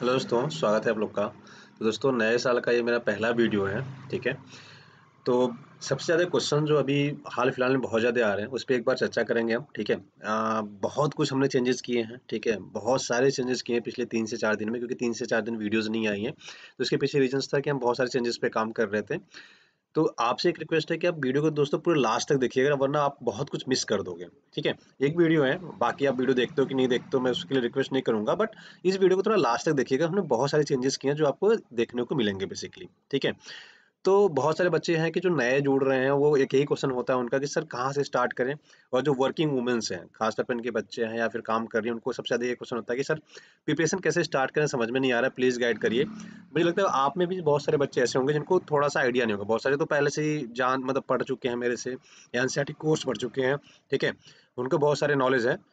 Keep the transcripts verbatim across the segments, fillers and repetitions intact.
Hello दोस्तों, स्वागत है आप लोग का। तो दोस्तों नए साल का ये मेरा पहला वीडियो है, ठीक है? तो सबसे ज़्यादा क्वेश्चन जो अभी हाल-फिलहाल में बहुत ज़्यादा आ रहे हैं, उस पे एक बार चर्चा करेंगे हम, ठीक है? अ, बहुत कुछ हमने चेंजेस किए हैं, ठीक है? बहुत सारे चेंजेस किए हैं पिछले तीन से चार दिन में क्योंकि तीन से चार दिन वीडियोज़ नहीं आई हैं। तो इसके पीछे रीज़न्स था कि हम बहुत सारे चेंजेस पे काम कर रहे थे। तो आपसे एक रिक्वेस्ट है कि आप वीडियो को दोस्तों पूरे लास्ट तक देखिएगा वरना आप बहुत कुछ मिस कर दोगे, ठीक है? एक वीडियो है, बाकी आप वीडियो देखते हो कि नहीं देखते हो मैं उसके लिए रिक्वेस्ट नहीं करूँगा बट इस वीडियो को थोड़ा लास्ट तक देखिएगा, हमने बहुत सारे चेंजेस किए हैं जो आपको देखने को मिलेंगे बेसिकली, ठीक है? तो बहुत सारे बच्चे हैं कि जो नए जुड़ रहे हैं, वो एक यही क्वेश्चन होता है उनका कि सर कहाँ से स्टार्ट करें? और जो वर्किंग वुमेन्स हैं, खासतौर पे इनके बच्चे हैं या फिर काम कर रही हैं, उनको सबसे ज़्यादा ये क्वेश्चन होता है कि सर प्रिपरेशन कैसे स्टार्ट करें समझ में नहीं आ रहा है, प्लीज़ गाइड करिए। मुझे लगता है आप में भी बहुत सारे बच्चे ऐसे होंगे जिनको थोड़ा-सा आइडिया नहीं होगा, बहुत सारे तो पहले से ही जान मतलब पढ़ चुके हैं मेरे से या एनसीईआरटी कोर्स पढ़ चुके हैं, ठीक है? उनको बहुत सारे नॉलेज है।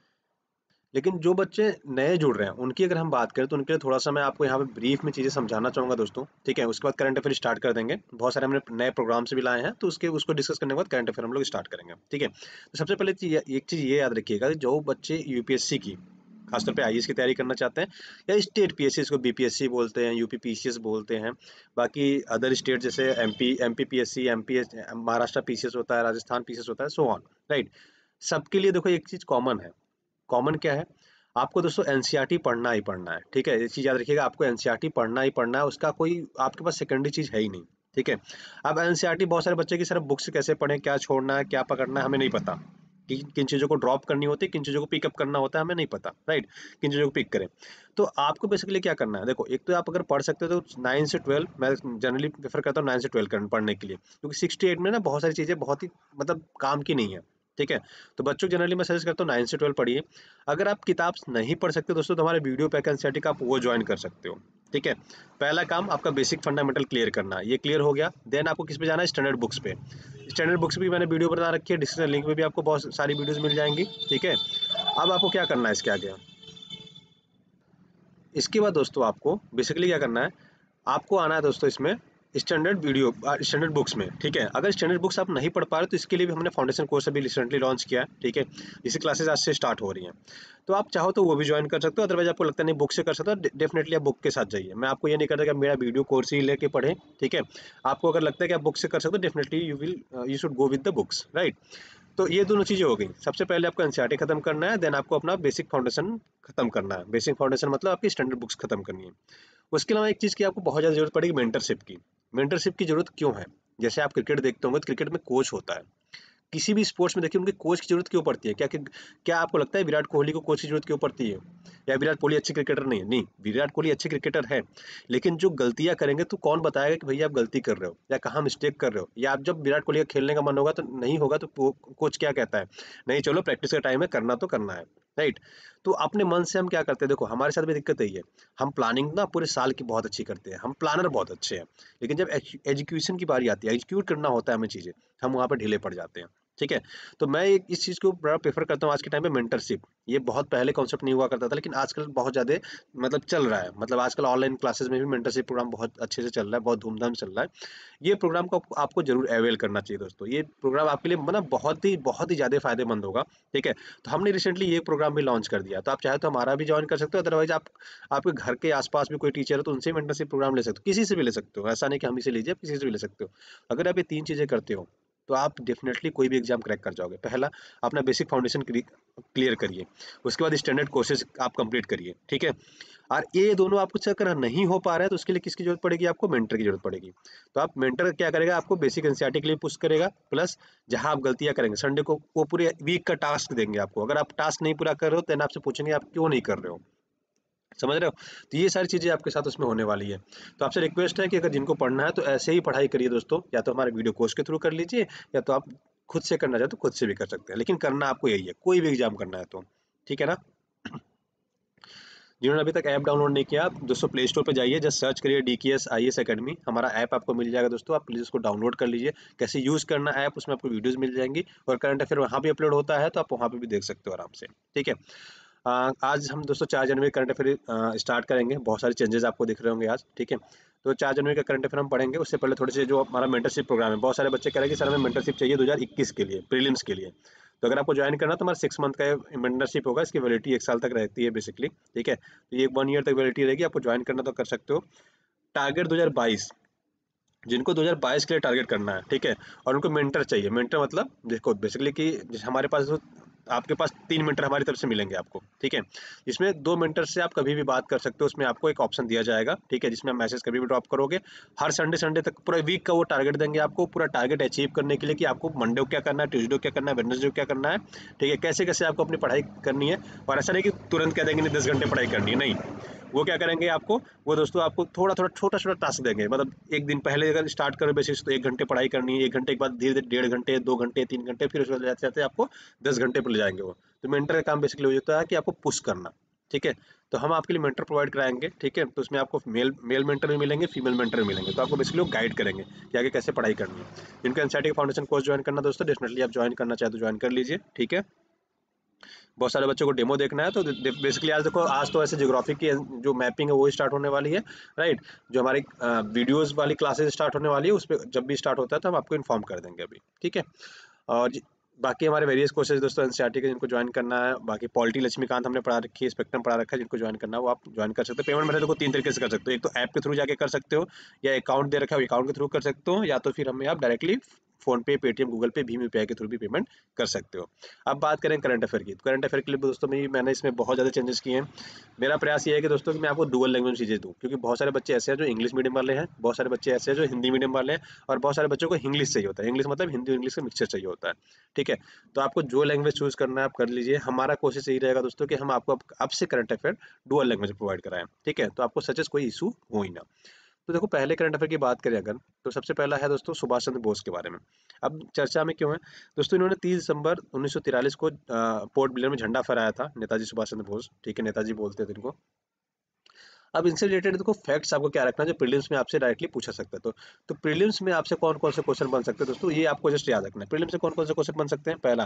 लेकिन जो बच्चे नए जुड़ रहे हैं, उनकी अगर हम बात करें तो उनके लिए थोड़ा-सा मैं आपको यहाँ पे ब्रीफ में चीज़ें समझाना चाहूँगा दोस्तों, ठीक है? उसके बाद करंट अफेयर स्टार्ट कर देंगे। बहुत सारे हमने नए प्रोग्राम्स भी लाए हैं, तो उसके उसको डिस्कस करने के बाद करंट अफेयर हम लोग स्टार्ट करेंगे, ठीक है? तो सबसे पहले चीज़ एक चीज़ ये याद रखिएगा कि जो बच्चे यूपीएससी की, खासतौर पे आईएएस की तैयारी करना चाहते हैं या स्टेट पीएससी इसको बीपीएससी बोलते हैं, यूपी पीसीएस बोलते हैं। बाकी अदर स्टेट जैसे MP MP PSC, MPS Maharashtra PCS होता है, राजस्थान पीसीएस होता है, सो ऑन, राइट? सबके लिए देखो एक चीज़ कॉमन है। कॉमन क्या है? आपको दोस्तों एनसीईआरटी पढ़ना ही पढ़ना है, ठीक है? ये चीज़ याद रखिएगा आपको एनसीईआरटी पढ़ना ही पढ़ना है, उसका कोई आपके पास सेकेंडरी चीज़ है ही नहीं, ठीक है? अब एनसीईआरटी बहुत सारे बच्चे की सर बुक से कैसे पढ़ें, क्या छोड़ना है, क्या पकड़ना है, हमें नहीं पता। कि किन चीज़ों को ड्रॉप करनी होती है, किन चीज़ों को पिकअप करना होता है, हमें नहीं पता, राइट? किन चीज़ों को पिक करें। तो आपको बेसिकली क्या करना है, देखो एक तो आप अगर पढ़ सकते हो तो नाइन से ट्वेल्व मैं जनरली प्रेफ़र करता हूँ नाइन से ट्वेल्व करन पढ़ने के लिए, क्योंकि सिक्स टू एट में ना बहुत सारी चीज़ें बहुत ही मतलब काम की नहीं है, ठीक है? तो बच्चों को जनरली मैं सजेस्ट करता हूँ नाइन से ट्वेल्व पढ़िए। अगर आप किताब नहीं पढ़ सकते दोस्तों तो हमारे वीडियो पैक एनसीईआरटी का आप वो जॉइन कर सकते हो, ठीक है? पहला काम आपका बेसिक फंडामेंटल क्लियर करना है, ये क्लियर हो गया, देन आपको किस पे जाना है स्टैंडर्ड बुक्स पे। स्टैंडर्ड बुक्स भी मैंने वीडियो बना रखी है, डिस्क्रिप्शन लिंक में भी आपको बहुत सारी वीडियोज़ मिल जाएँगी, ठीक है? अब आपको क्या करना है इसके आगे? इसके बाद दोस्तों आपको बेसिकली क्या करना है, आपको आना है दोस्तों इसमें standard video uh, standard books में, ठीक है? अगर स्टैंडर्ड बुक्स आप नहीं पढ़ पा रहे तो इसके लिए भी हमने फाउंडेशन कोर्स अभी रिसेंटली लॉन्च किया है, ठीक है? जिसकी क्लासेस आज से स्टार्ट हो रही हैं। तो आप चाहो तो वो भी जॉइन कर सकते हो, अदरवाइज़ आपको लगता नहीं बुक से कर सकते हो, डे डेफिनिटली आप बुक के साथ जाइए। मैं आपको ये नहीं कहता कि आप मेरा वीडियो कोर्स ही लेके पढ़ें, ठीक है? आपको अगर लगता है कि आप बुक से कर सकते हो, definitely you will uh, you should go with the books, right? तो ये दोनों चीज़ें हो गई। सबसे पहले आपको एनसीईआरटी खत्म करना है, देन आपको अपना बेसिक फाउंडेशन खत्म करना है। बेसिक फाउंडेशन मतलब आपकी स्टैंडर्ड बुक्स खत्म करनी है। उसके अलावा एक चीज़ की आपको बहुत ज़्यादा ज़रूरत पड़ेगी मेंटरशिप की। मेंटरशिप की ज़रूरत क्यों है? जैसे आप क्रिकेट देखते होंगे तो क्रिकेट में कोच होता है। किसी भी स्पोर्ट्स में देखिए उनके कोच की ज़रूरत क्यों पड़ती है? क्या कि क्या आपको लगता है विराट कोहली को कोच की ज़रूरत क्यों पड़ती है? या विराट कोहली अच्छे क्रिकेटर नहीं है? नहीं, विराट कोहली अच्छे क्रिकेटर है, लेकिन जो गलतियाँ करेंगे तो कौन बताएगा कि भैया आप गलती कर रहे हो या कहाँ मिस्टेक कर रहे हो? या आप जब विराट कोहली का खेलने का मन होगा तो नहीं होगा तो को कोच क्या कहता है? नहीं चलो प्रैक्टिस का टाइम है, करना तो करना है, राइट? तो अपने मन से हम क्या करते हैं देखो हमारे साथ भी दिक्कत यही है, हम प्लानिंग ना पूरे साल की बहुत अच्छी करते हैं, हम प्लानर बहुत अच्छे हैं, लेकिन जब एज एजुकेशन की बारी आती है, एग्जीक्यूट करना होता है हमें चीज़ें, हम वहाँ पे ढीले पड़ जाते हैं। ठीक है? तो मैं एक इस चीज़ को बड़ा प्रेफ़र करता हूँ आज के टाइम पे मेंटरशिप। ये बहुत पहले कॉन्सेप्ट नहीं हुआ करता था लेकिन आजकल बहुत ज़्यादा मतलब चल रहा है। मतलब आजकल ऑनलाइन क्लासेस में भी मेंटरशिप प्रोग्राम बहुत अच्छे से चल रहा है, बहुत धूम-धाम से चल रहा है। ये प्रोग्राम को आपको आपको ज़रूर अवेल करना चाहिए दोस्तों। ये प्रोग्राम आपके लिए मतलब बहुत ही बहुत ही ज़्यादा फ़ायदेमंद होगा, ठीक है? तो हमने रिसेंटली ये प्रोग्राम भी लॉन्च कर दिया। तो आप चाहे तो हमारा भी जॉइन कर सकते हो अदरवाइज़ आप आपके घर के आस-पास भी कोई टीचर है तो उनसे मेंटरशिप प्रोग्राम ले सकते हो। किसी से भी ले सकते हो। ऐसा नहीं कि हम ही से लीजिए, आप किसी से भी ले सकते हो। अगर आप ये तीन चीज़ें करते हो तो आप डेफ़िनेटली कोई भी एग्ज़ाम क्रैक कर जाओगे। पहला अपना बेसिक फाउंडेशन क्रि क्लियर करिए, उसके बाद स्टैंडर्ड कोर्सेज़ आप कंप्लीट करिए, ठीक है? और ये दोनों आपको से अगर नहीं हो पा रहा है तो उसके लिए किसकी ज़रूरत पड़ेगी आपको मेंटर की ज़रूरत पड़ेगी। तो आप मेंटर क्या करेगा आपको बेसिक एनसीईआरटी के लिए पुश करेगा प्लस जहाँ आप गलतियाँ करेंगे संडे को वो पूरे वीक का टास्क देंगे आपको। अगर आप टास्क नहीं पूरा कर रहे हो देन आपसे पूछेंगे आप क्यों नहीं कर रहे हो? समझ रहे हो? तो ये सारी चीज़ें आपके साथ उसमें होने वाली है। तो आपसे रिक्वेस्ट है कि अगर जिनको पढ़ना है तो ऐसे ही पढ़ाई करिए दोस्तों, या तो हमारे वीडियो कोर्स के थ्रू कर लीजिए या तो आप खुद से करना चाहे तो खुद से भी कर सकते हैं। लेकिन करना आपको यही है, कोई भी एग्ज़ाम करना है तो। ठीक है ना? जिन्होंने अभी तक ऐप डाउनलोड नहीं किया, आप दोस्तों प्ले स्टोर पे जाइए, जस्ट सर्च करिए डीकेएस आईएएस अकेडमी, हमारा ऐप आपको मिल जाएगा दोस्तों, आप प्लीज़ उसको डाउनलोड कर लीजिए। कैसे यूज़ करना ऐप, उसमें आपको वीडियोज़ मिल जाएँगी और करंट अफेयर वहाँ भी अपलोड होता है, तो आप वहाँ पे भी देख सकते हो आराम से। ठीक है? अ, आज हम दोस्तों चार जनवरी करंट अफेयर अ, स्टार्ट करेंगे, बहुत सारे चेंजेज़ आपको दिख रहे होंगे आज, ठीक है? तो चार जनवरी का करंट अफेयर हम पढ़ेंगे, उससे पहले थोड़े से जो हमारा मेंटरशिप प्रोग्राम है, बहुत सारे बच्चे कह रहे हैं कि सर हमें मेंटरशिप चाहिए दो हज़ार इक्कीस के लिए, प्रीलिम्स के लिए। तो अगर आपको ज्वाइन करना तो हमारा सिक्स मंथ का मेंटरशिप होगा, इसकी वैलिडिटी एक साल तक रहती है बेसिकली, ठीक है। तो ये वन ईयर तक वैलिडिटी रहेगी, आपको ज्वाइन करना तो कर सकते हो। टारगेट दो हज़ार बाईस, जिनको दो हज़ार बाईस के लिए टारगेट करना है, ठीक है, और उनको मेंटर चाहिए। मेंटर मतलब देखो बेसिकली कि जैसे हमारे पास जो आपके पास तीन मेंटर हमारी तरफ से मिलेंगे आपको, ठीक है। इसमें दो मेंटर से आप कभी भी बात कर सकते हो, उसमें आपको एक ऑप्शन दिया जाएगा, ठीक है, जिसमें आप मैसेज कभी भी ड्रॉप करोगे। हर संडे संडे तक पूरा वीक का वो टारगेट देंगे आपको, पूरा टारगेट अचीव करने के लिए कि आपको मंडे को क्या करना है, ट्यूसडे को क्या करना है, वेडनेसडे को क्या करना है, ठीक है, कैसे कैसे आपको अपनी पढ़ाई करनी है। और ऐसा नहीं कि तुरंत कह देंगे नहीं दस घंटे पढ़ाई करनी है, नहीं। वो क्या करेंगे आपको, वो दोस्तों आपको थोड़ा थोड़ा छोटा छोटा टास्क देंगे। मतलब एक दिन पहले अगर स्टार्ट करो बेसिस तो एक घंटे पढ़ाई करनी है, एक घंटे के बाद धीरे धीरे डेढ़ घंटे, दो घंटे, तीन घंटे, फिर उसके बाद जाते जाते आपको दस घंटे पर ले जाएंगे वो। तो मेंटर का काम बेसिकली हो जाता है कि आपको पुश करना, ठीक है। तो हम आपके लिए मेंटर प्रोवाइड कराएंगे, ठीक है। तो उसमें आपको मेल मेल मेंटर भी मिलेंगे, फीमेल मेंटर भी मिलेंगे। तो आपको बेसिकली वो गाइड करेंगे कि आगे कैसे पढ़ाई करनी है। जिनको एनसीईआरटी फाउंडेशन कोर्स ज्वाइन करना दोस्तों, डेफिनेटली आप ज्वाइन करना चाहे तो ज्वाइन कर लीजिए, ठीक है। बहुत सारे बच्चों को डेमो देखना है तो बेसिकली आज देखो, आज तो ऐसे ज्योग्राफी की जो मैपिंग है वो स्टार्ट होने वाली है, राइट। जो हमारी वीडियोस वाली क्लासेस स्टार्ट होने वाली है, उस पर जब भी स्टार्ट होता है तो हम आपको इन्फॉर्म कर देंगे अभी, ठीक है। और जी- बाकी हमारे वेरियस कोर्सेज दोस्तों एनसीईआरटी के, जिनको ज्वाइन करना है, बाकी पॉलिटी लक्ष्मीकांत हमने पढ़ा रखी है, स्पेक्ट्रम पढ़ा रखा है, जिनको ज्वाइन करना है वो आप ज्वाइन कर सकते हो। पेमेंट मेथड को तीन तरीके से कर सकते हो, एक तो ऐप के थ्रू जाके कर सकते हो, या अकाउंट दे रखा है अकाउंट के थ्रू कर सकते हो, या तो फिर हमें आप डायरेक्टली फोन पे, पेटीएम, गूगल पे, भीम यूपीआई के थ्रू भी पेमेंट कर सकते हो। अब बात करें करंट अफेयर की, तो करंट अफेयर के लिए दोस्तों में मैंने इसमें बहुत ज़्यादा चेंजेस किए हैं। मेरा प्रयास ये है कि दोस्तों कि मैं आपको डुअल लैंग्वेज चीज़ें दूँ, क्योंकि बहुत सारे बच्चे ऐसे हैं जो इंग्लिश मीडियम वाले हैं, बहुत सारे बच्चे ऐसे हैं जो हिंदी मीडियम वाले हैं, और बहुत सारे बच्चों को इंग्लिश चाहिए होता है। इंग्लिश मतलब हिंदी और इंग्लिश का मिक्सचर चाहिए होता है, ठीक है। तो आपको जो लैंग्वेज चूज करना है आप कर लीजिए। हमारा कोशिश यही रहेगा दोस्तों कि हम आपको अब अब से current affair dual language provide कराएं, ठीक है। तो आपको सचेस कोई इशू हो ही ना। तो देखो पहले करंट अफेयर की बात करें अगर, तो सबसे पहला है दोस्तों सुभाष चंद्र बोस के बारे में। अब चर्चा में क्यों है दोस्तों, इन्होंने तीस दिसंबर उन्नीस सौ तिरालीस को अ, पोर्ट ब्लेयर में झंडा फहराया था, नेताजी सुभाष चंद्र बोस, ठीक है, नेताजी बोलते थे इनको। अब इनसे रिलेटेड देखो फैक्ट्स आपको क्या रखना है जो प्रीलिम्स में आपसे डायरेक्टली पूछा सकता है। तो तो प्रीलिम्स में आपसे कौन कौन से क्वेश्चन बन सकते हैं दोस्तों, ये आपको जस्ट याद रखना है। प्रीलिम्स से कौन कौन से क्वेश्चन बन सकते हैं। पहला,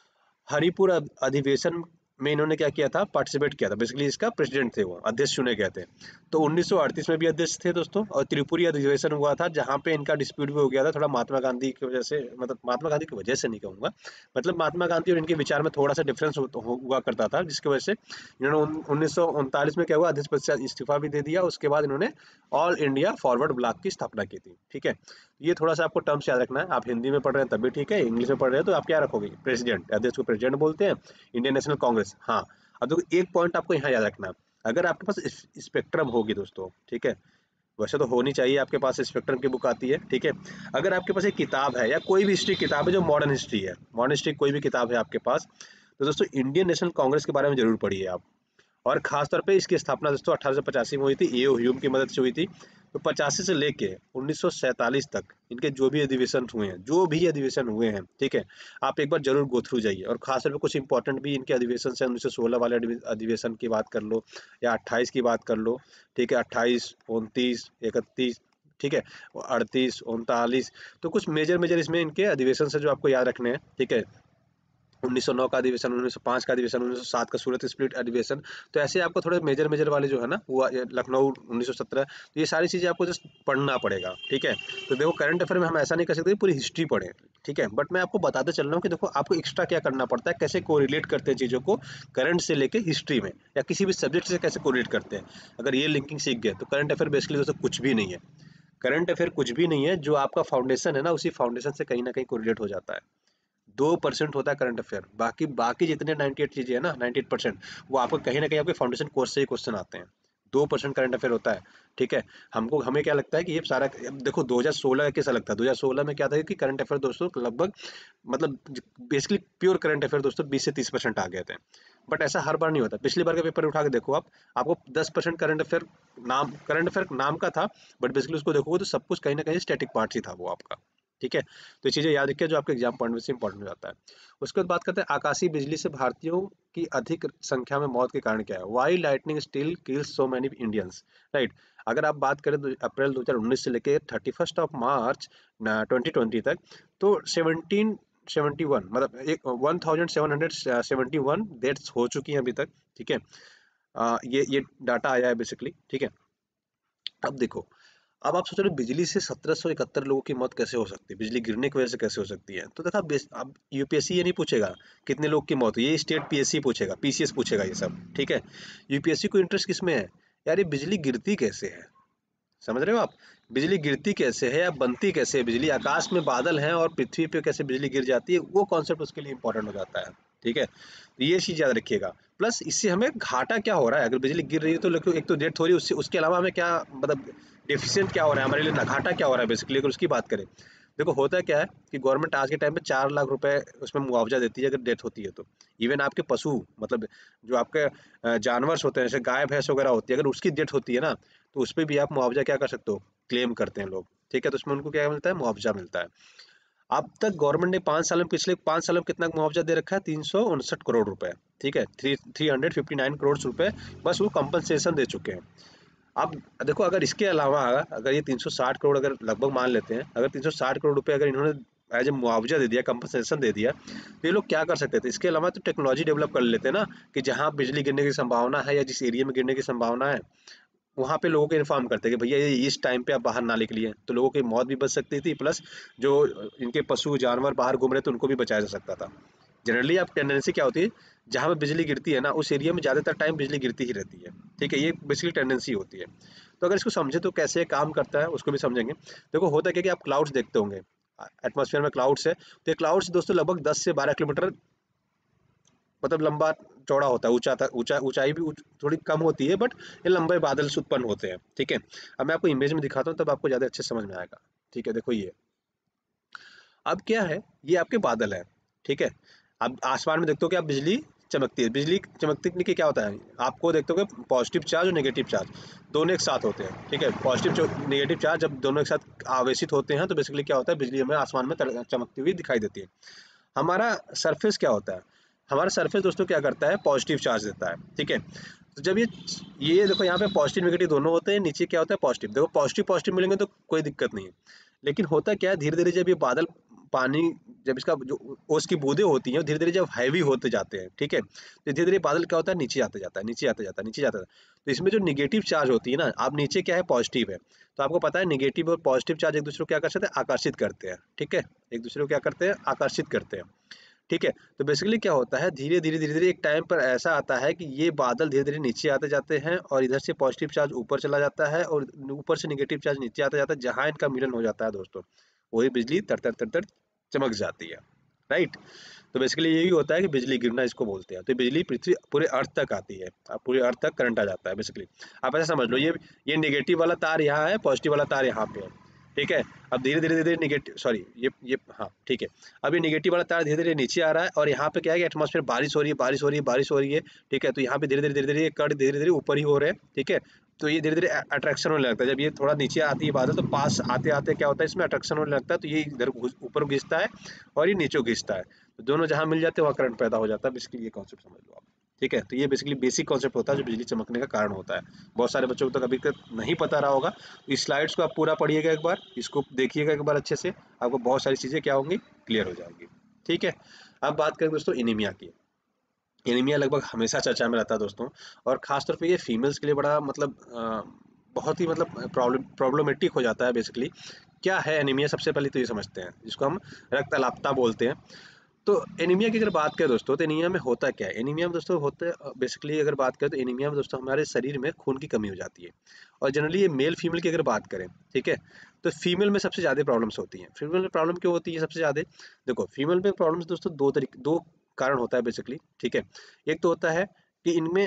हरिपुर अध- अधिवेशन में इन्होंने क्या किया था, पार्टिसिपेट किया था। बेसिकली इसका प्रेसिडेंट थे, वो अध्यक्ष चुने गए थे। तो उन्नीस सौ अड़तीस में भी अध्यक्ष थे दोस्तों, और त्रिपुरी अधिवेशन हुआ था जहाँ पे इनका डिस्प्यूट भी हो गया था थोड़ा महात्मा गांधी की वजह से। मतलब महात्मा गांधी की वजह से नहीं कहूँगा, मतलब महात्मा गांधी और इनके विचार में थोड़ा सा डिफरेंस हुआ करता था, जिसकी वजह से इन्होंने उन्नीस सौ उनतालीस में क्या हुआ, अध्यक्ष पद से इस्तीफा भी दे दिया। उसके बाद इन्होंने ऑल इंडिया फॉरवर्ड ब्लॉक की स्थापना की थी, ठीक है। ये थोड़ा सा आपको टर्म्स याद रखना है। आप हिंदी में पढ़ रहे हैं तब भी ठीक है, इंग्लिश में पढ़ रहे हैं तो आप क्या रखोगे, प्रेसिडेंट, अध्यक्ष को प्रेसिडेंट बोलते हैं, इंडियन नेशनल कांग्रेस, हाँ। अब देखो एक पॉइंट आपको यहाँ याद रखना है, अगर आपके पास स्पेक्ट्रम होगी दोस्तों, ठीक है, वैसे तो होनी चाहिए आपके पास, स्पेक्ट्रम की बुक आती है, ठीक है। अगर आपके पास एक किताब है या कोई भी हिस्ट्री किताब है जो मॉडर्न हिस्ट्री है, मॉडर्न हिस्ट्री कोई भी किताब है आपके पास, तो दोस्तों इंडियन नेशनल कांग्रेस के बारे में जरूर पढ़िए आप। और खास तौर पे इसकी स्थापना दोस्तों अठारह सौ पचासी में हुई थी, ए ओ ह्यूम की मदद से हुई थी। तो पचासी से लेके उन्नीस सौ सैंतालीस तक इनके जो भी अधिवेशन हुए हैं, जो भी अधिवेशन हुए हैं, ठीक है, आप एक बार जरूर गो थ्रू जाइए। और खास तौर पे कुछ इंपॉर्टेंट भी इनके अधिवेशन से, उन्नीस सौ सोलह वाले अधिवेशन की बात कर लो, या अट्ठाईस की बात कर लो, ठीक है, अट्ठाईस, उनतीस, इकतीस, ठीक है, अड़तीस, उनतालीस। तो कुछ मेजर मेजर इसमें इनके अधिवेशन से जो आपको याद रखने हैं, ठीक है। उन्नीस सौ नौ का अधिवेशन, उन्नीस सौ पाँच का अधिवेशन, उन्नीस सौ सात का सूरत स्प्लिट अधिवेशन। तो ऐसे आपको थोड़े मेजर मेजर वाले जो है ना, वो लखनऊ उन्नीस सौ सत्रह, तो ये सारी चीज़ें आपको जस्ट पढ़ना पड़ेगा, ठीक है। तो देखो करंट अफेयर में हम ऐसा नहीं कर सकते पूरी हिस्ट्री पढ़ें, ठीक है, बट मैं आपको बताते चल रहा हूँ कि देखो आपको एक्स्ट्रा क्या करना पड़ता है, कैसे कोरिलेट करते हैं चीज़ों को करंट से लेके हिस्ट्री में, या किसी भी सब्जेक्ट से कैसे कोरिलेट करते हैं। अगर ये लिंकिंग सीख गए तो करंट अफेयर बेसिकली दोस्तों कुछ भी नहीं है। करंट अफेयर कुछ भी नहीं है, जो आपका फाउंडेशन है ना, उसी फाउंडेशन से कहीं ना कहीं कोरिलेट हो जाता है। दो परसेंट होता है करंट अफेयर, बाकी बाकी जितने अट्ठानवे चीजें है ना, अट्ठानवे परसेंट वो आपको कहीं ना कहीं आपके फाउंडेशन कोर्स से ही क्वेश्चन आते हैं। दो परसेंट करंट अफेयर होता है, ठीक है। हमको हमें क्या लगता है कि ये सारा, अब देखो दो हज़ार सोलह कैसा लगता है, दो हज़ार सोलह में क्या था कि करंट अफेयर दोस्तों लगभग, मतलब बेसिकली प्योर करंट अफेयर दोस्तों बीस से तीस परसेंट आ गए थे। बट ऐसा हर बार नहीं होता। पिछली बार का पेपर उठा के देखो आप, आपको दस परसेंट करंट अफेयर नाम, करंट अफेयर नाम का था, बट बेसिकली उसको देखोगे तो सब कुछ कहीं ना कहीं स्टैटिक पार्ट ही था वो आपका, ठीक है। तो ये चीज़ें याद रखिए जो आपके एग्जाम पॉइंट से इंपॉर्टेंट हो जाता है। उसके बाद बात करते हैं आकाशीय बिजली से भारतीयों की अधिक संख्या में मौत के कारण क्या है। Why lightning still kills so many Indians, right. अगर आप बात करें तो अप्रैल दो हज़ार उन्नीस से लेकर thirty first of March twenty twenty तक, तो सेवनटीन सेवेंटी वन, मतलब एक one thousand seven hundred seventy one deaths हो चुकी हैं अभी तक, ठीक है। अ, ये ये डाटा आया है बेसिकली, ठीक है। अब देखो, अब आप सोच रहे हो बिजली से सत्रह सौ इकहत्तर लोगों की मौत कैसे हो सकती है, बिजली गिरने की वजह से कैसे हो सकती है। तो देखा, बेस- अब यूपीएससी ये नहीं पूछेगा कितने लोग की मौत हुई, ये स्टेट पीएससी पूछेगा, पीसीएस पूछेगा ये सब, ठीक है। यूपीएससी को इंटरेस्ट किस में है, यार ये बिजली गिरती कैसे है, समझ रहे हो आप, बिजली गिरती कैसे है या बनती कैसे है बिजली, आकाश में बादल हैं और पृथ्वी पे कैसे बिजली गिर जाती है, वो कॉन्सेप्ट उसके लिए इंपॉर्टेंट हो जाता है, ठीक है। तो ये चीज़ याद रखिएगा। प्लस इससे हमें घाटा क्या हो रहा है, अगर बिजली गिर रही है तो लोग- एक तो डेथ हो रही है, उससे उसके अलावा हमें क्या मतलब डेफिशिएंट क्या हो रहा है हमारे लिए, ना घाटा क्या हो रहा है बेसिकली, अगर उसकी बात करें। देखो होता क्या है कि गवर्नमेंट आज के टाइम पे चार लाख रुपए उसमें मुआवजा देती है अगर डेथ होती है तो। इवन आपके पशु मतलब जो आपके अ, जानवर होते हैं जैसे गाय भैंस वगैरह होती है, अगर उसकी डेथ होती है ना, तो उस पे भी आप मुआवजा क्या कर सकते हो, क्लेम करते हैं लोग, ठीक है। तो उसमें उनको क्या मिलता है, मुआवजा मिलता है। अब तक गवर्नमेंट ने पाँच साल में, पिछले पाँच सालों में कितना मुआवजा दे रखा है, तीन सौ उनसठ करोड़ रुपए, ठीक है, three three hundred fifty nine crore रुपए बस वो कंपनसेशन दे चुके हैं। अब देखो अगर इसके अलावा अगर ये तीन सौ साठ करोड़ अगर लगभग मान लेते हैं, अगर तीन सौ साठ करोड़ रुपए अगर इन्होंने एज ए मुआवजा दे दिया, कंपनसेशन दे दिया, तो ये लोग क्या कर सकते थे, इसके अलावा तो टेक्नोलॉजी डेवलप कर लेते हैं ना, कि जहाँ बिजली गिरने की संभावना है या जिस एरिया में गिरने की संभावना है, वहाँ पे लोगों को इन्फॉर्म करते हैं कि भैया ये इस टाइम पे आप बाहर ना निकलिए, तो लोगों की मौत भी बच सकती थी, प्लस जो इनके पशु जानवर बाहर घूम रहे थे उनको भी बचाया जा सकता था। जनरली आप टेंडेंसी क्या होती है, जहाँ पे बिजली गिरती है ना उस एरिया में ज़्यादातर टाइम बिजली गिरती ही रहती है, ठीक है, ये बेसिकली टेंडेंसी होती है। तो अगर इसको समझे तो कैसे काम करता है उसको भी समझेंगे। देखो होता क्या है कि आप क्लाउड्स देखते होंगे, एटमॉस्फेयर में क्लाउड्स है, तो ये क्लाउड्स दोस्तों लगभग दस से बारह किलोमीटर मतलब लंबा चौड़ा होता है, ऊंचा तक ऊंचा ऊंचाई भी ऊंच- थोड़ी कम होती है, बट ये लंबे बादल से उत्पन्न होते हैं, ठीक है। अब मैं आपको इमेज में दिखाता हूँ तब आपको ज़्यादा अच्छे समझ में आएगा, ठीक है। देखो ये अब क्या है, ये आपके बादल है, ठीक है। अब आसमान में देखते हो कि आप बिजली चमकती है, बिजली चमकने के क्या होता है, आपको देखते हो कि पॉजिटिव चार्ज और नेगेटिव चार्ज दोनों एक साथ होते हैं, ठीक है। पॉजिटिव नेगेटिव चार्ज जब दोनों एक साथ आवेशित होते हैं तो बेसिकली क्या होता है, बिजली हमें आसमान में तड़- चमकती हुई दिखाई देती है। हमारा सरफेस क्या होता है, हमारा सरफेस दोस्तों क्या करता है, पॉजिटिव चार्ज देता है, ठीक है। तो जब ये ये देखो यहाँ पे पॉजिटिव नेगेटिव दोनों होते हैं, नीचे क्या होता है, पॉजिटिव, देखो पॉजिटिव पॉजिटिव मिलेंगे तो कोई दिक्कत नहीं है। लेकिन होता क्या है, धीरे धीरे जब ये बादल पानी, जब इसका जो ओस की बूंदें होती हैं धीरे धीरे जब हैवी होते जाते हैं, ठीक है, तो धीरे धीरे बादल क्या होता है, नीचे आते जाता है, नीचे आते जाता है, नीचे जाता है। तो इसमें जो निगेटिव चार्ज होती है ना, आप नीचे क्या है, पॉजिटिव है, तो आपको पता है निगेटिव और पॉजिटिव चार्ज एक दूसरे को क्या कर सकते हैं, आकर्षित करते हैं, ठीक है, एक दूसरे को क्या करते हैं, आकर्षित करते हैं, ठीक है। तो बेसिकली क्या होता है, धीरे धीरे धीरे धीरे एक टाइम पर ऐसा आता है कि ये बादल धीरे धीरे नीचे आते जाते हैं और इधर से पॉजिटिव चार्ज ऊपर चला जाता है और ऊपर से निगेटिव चार्ज नीचे आता जाता है, जहां इनका मिलन हो जाता है दोस्तों, वही बिजली तर तर तर तर चमक जाती है, राइट। तो बेसिकली यही होता है कि बिजली गिरना इसको बोलते हैं। तो बिजली पृथ्वी पूरे अर्थ तक आती है, अब पूरे अर्थ तक करंट आ जाता है बेसिकली। आप ऐसा समझ लो, ये ये नेगेटिव वाला तार यहाँ है, पॉजिटिव वाला तार यहाँ पे है, ठीक है। अब धीरे धीरे धीरे नेगेटिव, सॉरी ये ये हाँ ठीक है। अब ये नेगेटिव वाला तार धीरे धीरे नीचे आ रहा है और यहाँ पे क्या है कि एटमॉस्फेयर बारिश हो रही है, बारिश हो रही है, बारिश हो रही है, ठीक है। तो यहाँ पे धीरे धीरे धीरे धीरे ये कण धीरे धीरे ऊपर ही हो रहे हैं, ठीक है। तो ये धीरे धीरे अट्रैक्शन होने लगता है, जब ये थोड़ा नीचे आती है बादल तो पास आते आते क्या होता है, इसमें अट्रैक्शन होने लगता है, तो ये इधर घुस- ऊपर घिसता है और ये नीचे घिसता है, तो दोनों जहाँ मिल जाते हैं वहाँ करंट पैदा हो जाता है, बेसिकली ये कॉन्सेप्ट समझ लो आप, ठीक है। तो ये बेसिकली बेसिक कॉन्सेप्ट होता है जो बिजली चमकने का कारण होता है। बहुत सारे बच्चों को तो अभी तक नहीं पता रहा होगा, तो इस स्लाइड्स को आप पूरा पढ़िएगा, एक बार इसको देखिएगा एक बार अच्छे से, आपको बहुत सारी चीज़ें क्या होंगी, क्लियर हो जाएंगी, ठीक है। अब बात करें दोस्तों एनीमिया की। एनीमिया लगभग हमेशा चर्चा में रहता है दोस्तों, और खासतौर पे ये फीमेल्स के लिए बड़ा मतलब अ, बहुत ही मतलब प्रॉब्लम प्रॉब्लमेटिक हो जाता है बेसिकली। क्या है एनीमिया, सबसे पहले तो ये समझते हैं, जिसको हम रक्त अल्पता बोलते हैं। तो एनीमिया की अगर बात करें दोस्तों, तो एनीमिया में होता क्या है, एनीमिया में दोस्तों होता है बेसिकली, अगर बात करें तो एनीमिया में दोस्तों हमारे शरीर में खून की कमी हो जाती है। और जनरली ये मेल फीमेल की अगर बात करें, ठीक है, तो फीमेल में सबसे ज़्यादा प्रॉब्लम्स होती हैं। फीमेल में प्रॉब्लम क्यों होती है सबसे ज़्यादा, देखो फीमेल में प्रॉब्लम्स दोस्तों दो तरीके, दो कारण होता है बेसिकली, ठीक है। एक तो होता है कि इनमें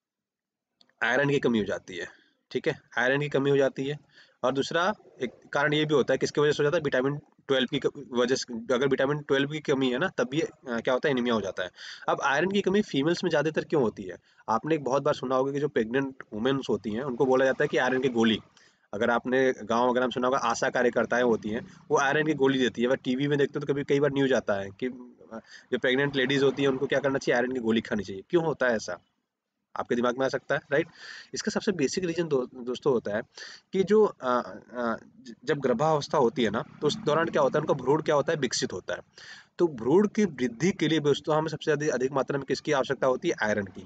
आयरन की कमी हो जाती है, ठीक है, आयरन की कमी हो जाती है। और दूसरा एक कारण ये भी होता है, किसकी वजह से हो जाता है, विटामिन ट्वेल्व की क- वजह से, अगर विटामिन ट्वेल्व की कमी है ना तब भी अ, क्या होता है, एनीमिया हो जाता है। अब आयरन की कमी फीमेल्स में ज़्यादातर क्यों होती है, आपने एक बहुत बार सुना होगा कि जो प्रेग्नेंट वुमेन्स होती हैं उनको बोला जाता है कि आयरन की गोली, अगर आपने गांव वगैरह में सुना होगा आशा कार्यकर्ताएं होती हैं, वो आयरन की गोली देती है। अगर टीवी में देखते हो तो कभी कई बार न्यूज आता है कि अ, जो प्रेग्नेंट लेडीज होती हैं उनको क्या करना चाहिए, आयरन की गोली खानी चाहिए। क्यों होता है ऐसा, आपके दिमाग में आ सकता है, राइट। इसका सबसे बेसिक रीजन दो, दोस्तों होता है कि जो अ, अ, ज- जब गर्भावस्था होती है ना, तो उस दौरान क्या होता है, उनका भ्रूण क्या होता है, विकसित होता है। तो भ्रूण की वृद्धि के लिए दोस्तों हमें सबसे अधिक अधिक मात्रा में किसकी आवश्यकता होती है, आयरन की।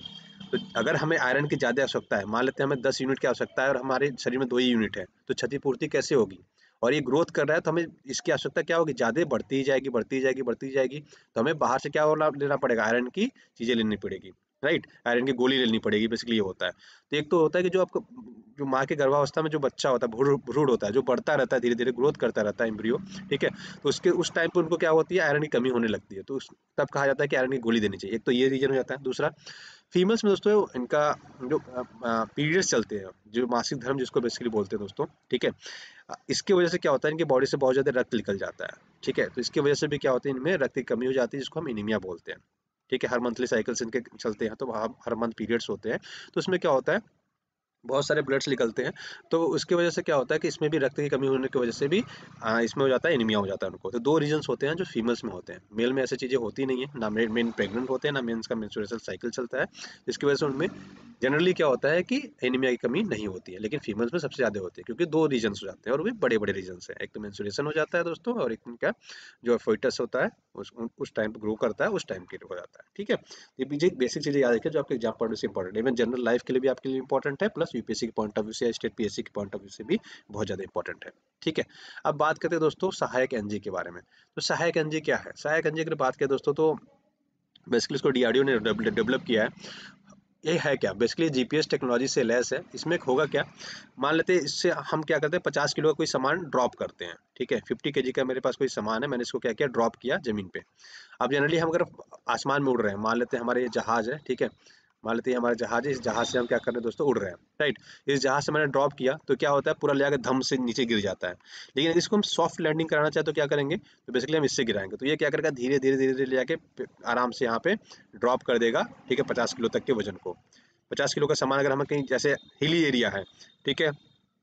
तो अगर हमें आयरन की ज़्यादा आवश्यकता है, मान लेते हैं हमें दस यूनिट की आवश्यकता है और हमारे शरीर में दो ही यूनिट है, तो क्षतिपूर्ति कैसे होगी? और ये ग्रोथ कर रहा है तो हमें इसकी आवश्यकता क्या होगी? ज़्यादा बढ़ती ही जाएगी, बढ़ती ही जाएगी, बढ़ती ही जाएगी। तो हमें बाहर से क्या वाला लेना पड़ेगा? आयरन की चीज़ें लेनी पड़ेगी, राइट? आयरन की गोली लेनी पड़ेगी, बेसिकली ये होता है। तो एक तो होता है कि जो आपको जो माँ के गर्भावस्था में जो बच्चा होता है, भ्रूण भ्रूण होता है, जो बढ़ता रहता है, धीरे-धीरे ग्रोथ करता रहता है एम्ब्रियो, ठीक है? तो उसके उस टाइम पे उनको क्या होती है? आयरन की कमी होने लगती है। तो उस तब कहा जाता है कि आयरन की गोली देनी चाहिए। एक तो ये रीज़न हो जाता है। दूसरा, फीमेल्स में दोस्तों इनका जो पीरियड्स चलते हैं, जो मासिक धर्म जिसको बेसिकली बोलते हैं दोस्तों, ठीक है? अ, इसकी वजह से क्या होता है, इनकी बॉडी से बहुत ज़्यादा रक्त निकल जाता है, ठीक है? तो इसकी वजह से भी क्या होता है, इनमें रक्त की कमी हो जाती है, जिसको हम एनीमिया बोलते हैं, ठीक है? हर मंथली साइकिल्स इनके चलते हैं, तो वहाँ हर मंथ पीरियड्स होते हैं, तो उसमें क्या होता है, बहुत सारे ब्लड्स निकलते हैं, तो उसकी वजह से क्या होता है कि इसमें भी रक्त की कमी होने की वजह से भी अ, इसमें हो जाता है, एनीमिया हो जाता है उनको। तो दो रीज़न्स होते हैं जो फीमेल्स में होते हैं। मेल में ऐसी चीज़ें होती नहीं है, ना मे मेन प्रेग्नेंट होते हैं, ना मेंस का मेंस्ट्रुअल साइकिल चलता है, जिसकी वजह से उनमें जनरली क्या होता है कि एनीमिया की कमी नहीं होती है, लेकिन फीमेल्स में सबसे ज़्यादा होती है, क्योंकि दो रीज़न्स हो जाते हैं और वो भी बड़े-बड़े रीज़न्स हैं। एक तो मेंस्ट्रुएशन हो जाता है दोस्तों, और एक उनका जो फोइटस होता है, उस उस टाइम पे ग्रो करता है, उस टाइम के लिए हो जाता है, ठीक है? ये पीछे बेसिक चीज़ें याद रखिए जो आपके एग्जाम पॉइंट से इंपॉर्टेंट है, इवन जनरल लाइफ के लिए भी आपके लिए इंपॉर्टेंट है, प्लस यूपीएससी के पॉइंट ऑफ व्यू से या स्टेट पीएससी के पॉइंट ऑफ व्यू से भी बहुत ज़्यादा इंपॉर्टेंट है, ठीक है? अब बात करते हैं दोस्तों सहायक एनजी के बारे में। तो सहायक एनजी क्या है? सहायक एनजी की बात करें दोस्तों, तो बेसिकली इसको डीआरडीओ ने डेवलप किया है। ये है क्या? बेसिकली जीपीएस टेक्नोलॉजी से लैस है। इसमें होगा क्या, मान लेते हैं इससे हम क्या करते हैं, पचास किलो का कोई सामान ड्रॉप करते हैं, ठीक है? फिफ्टी केजी का मेरे पास कोई सामान है, मैंने इसको क्या किया, ड्रॉप किया ज़मीन पे। अब जनरली हम अगर आसमान में उड़ रहे हैं, मान लेते हैं हमारे ये जहाज़ है, ठीक है? मान लेते हैं ये हमारा जहाज़ है, इस जहाज़ से हम क्या कर रहे हैं दोस्तों, उड़ रहे हैं, राइट? इस जहाज़ से मैंने ड्रॉप किया तो क्या होता है, पूरा ले आके धम से नीचे गिर जाता है। लेकिन अगर इसको हम सॉफ्ट लैंडिंग कराना चाहें तो क्या करेंगे, तो बेसिकली हम इससे गिराएँगे। तो ये क्या करेगा, धीरे-धीरे, धीरे-धीरे ले जाके प आराम से यहाँ पे ड्रॉप कर देगा, ठीक है? पचास किलो तक के वज़न को। पचास किलो का सामान अगर हमें कहीं जैसे हिली एरिया है, ठीक है?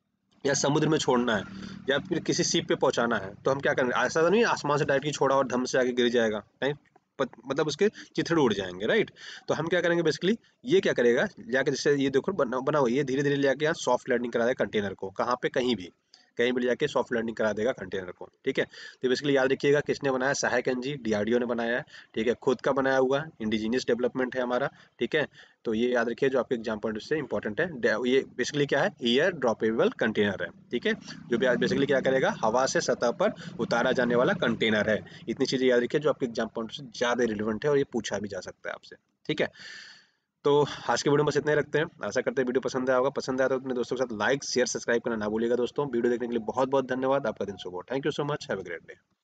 या समुद्र में छोड़ना है, या फिर किसी शिप पे पहुँचाना है, तो हम क्या करेंगे, ऐसा तो नहीं आसमान से डायरेक्टली छोड़ा और धम से आके गिर जाएगा, नहीं, पत मतलब उसके चिथड़े उड़ जाएँगे, राइट? तो हम क्या करेंगे बेसिकली, ये क्या करेगा, जाके जैसे ये देखो बना बना हुआ है, ये धीरे-धीरे ले जाके यहाँ सॉफ्ट लैंडिंग करा देगा कंटेनर को, कहाँ पे, कहीं भी। कहीं भी ले जाके सॉफ्ट लैंडिंग करा देगा कंटेनर को, ठीक है? तो बेसिकली याद रखिएगा किसने बनाया, सहायक एनजी, डीआरडीओ ने बनाया है, ठीक है? खुद का बनाया हुआ है, इंडिजीनियस डेवलपमेंट है हमारा, ठीक है? तो ये याद रखिए जो आपके एग्जाम पॉइंट से इंपॉर्टेंट है। डे- ये बेसिकली क्या है, एयर ड्रॉपेबल कंटेनर है, ठीक है? जो भी बेसिकली क्या करेगा, हवा से सतह पर उतारा जाने वाला कंटेनर है। इतनी चीजें याद रखिए जो आपके एग्जाम पॉइंट से ज्यादा रिलेवेंट है, और ये पूछा भी जा सकता है आपसे, ठीक है? तो आज के वीडियो में बस इतना ही रखते हैं। आशा करते हैं वीडियो पसंद आया होगा। पसंद आया तो अपने दोस्तों के साथ लाइक शेयर सब्सक्राइब करना ना भूलिएगा दोस्तों। वीडियो देखने के लिए बहुत बहुत धन्यवाद। आपका दिन शुभ हो। Thank you so much. Have a great day.